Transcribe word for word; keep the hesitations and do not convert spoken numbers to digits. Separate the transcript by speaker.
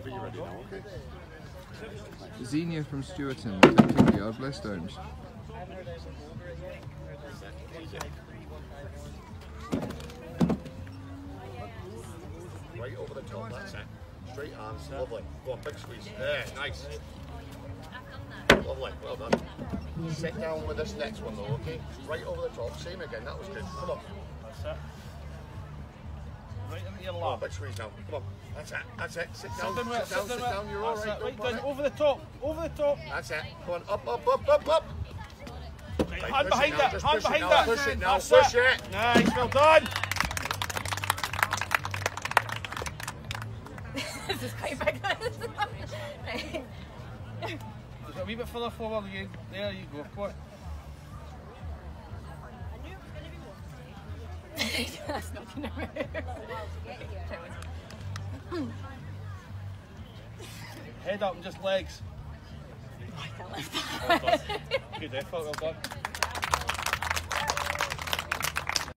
Speaker 1: whenever you're ready now, okay?
Speaker 2: Xenia from Stewarton attempting the odd less stones.
Speaker 1: Right over the top, that's it. Straight arms, lovely. Go on, big squeeze. There, nice. Lovely, well done. Sit down with this next one though, okay? Right over the top, same again, that was good. Come on.
Speaker 3: That's it. Right into your
Speaker 1: Come
Speaker 3: lap.
Speaker 1: on, big squeeze now. Come on. That's it, that's it. Sit down,
Speaker 3: Sit down,
Speaker 1: sit down, sit down. You're all right.
Speaker 3: Right
Speaker 1: Don't
Speaker 3: down,
Speaker 1: panic.
Speaker 3: over the top, over the top.
Speaker 1: That's it. Come on, up, up, up, up, up.
Speaker 3: Right,
Speaker 1: Right,
Speaker 3: hand
Speaker 1: push
Speaker 3: behind
Speaker 1: it now,
Speaker 3: it,
Speaker 1: just
Speaker 3: hand
Speaker 1: push it
Speaker 3: behind
Speaker 1: now,
Speaker 3: it.
Speaker 1: push it now,
Speaker 3: That's
Speaker 1: push it.
Speaker 3: Nice, well done.
Speaker 4: This is quite big. Right.
Speaker 3: Just a wee bit further forward again. There you go. Go on.
Speaker 4: That's not gonna move.
Speaker 3: Head up and just legs.
Speaker 4: I can't lift
Speaker 3: Well done. Good effort, well done.